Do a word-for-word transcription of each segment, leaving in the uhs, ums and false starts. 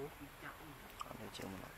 còn được chưa mà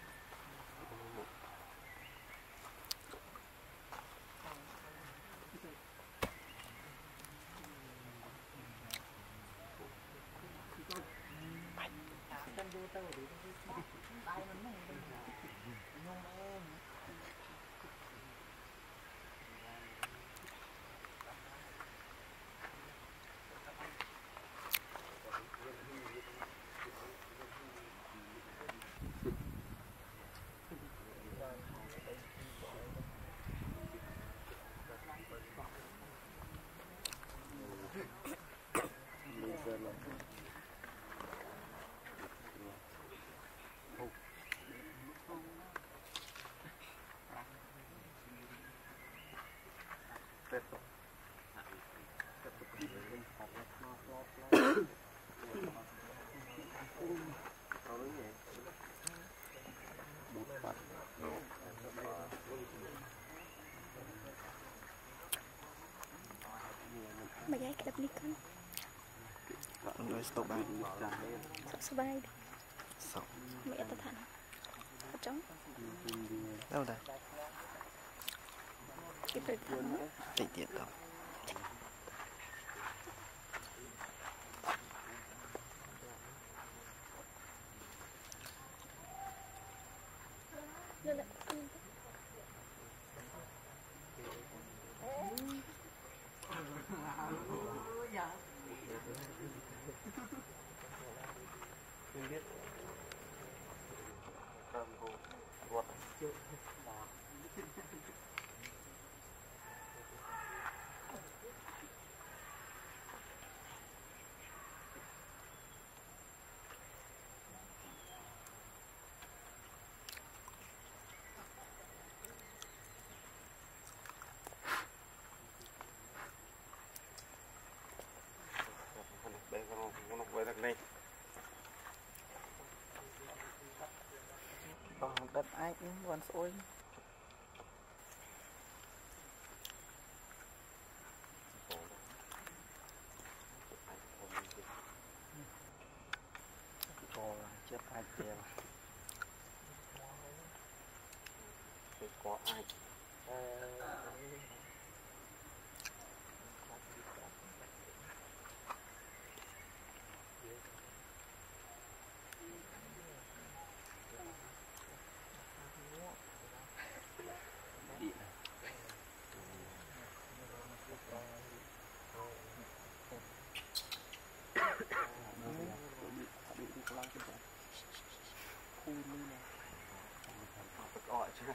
Mày gái đập đi con. Rồi stop bài. Sợ bài. Sợ. Mẹ ta thẳng. Ở trong. Đâu đây? Cái bệt thẳng. Tịnh tiện đâu. Bằng đất ai cũng vẫn xôi. Có chết ai kìa. Có ai. Gọi chứ.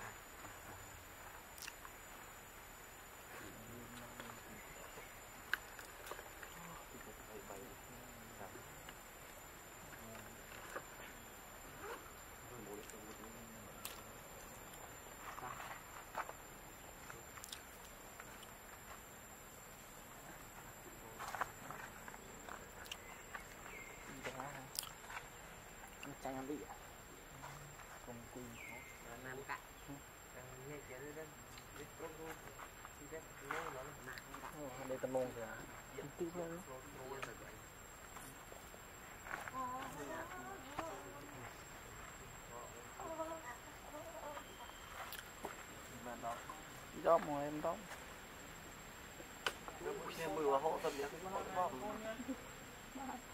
Chanh ăn bị ạ. Không quy Nam cạnh. Nghe kia đây. Đây tầm mông rồi hả? Tí thôi. Đó mà em đó. Em vừa hộ tâm nhé.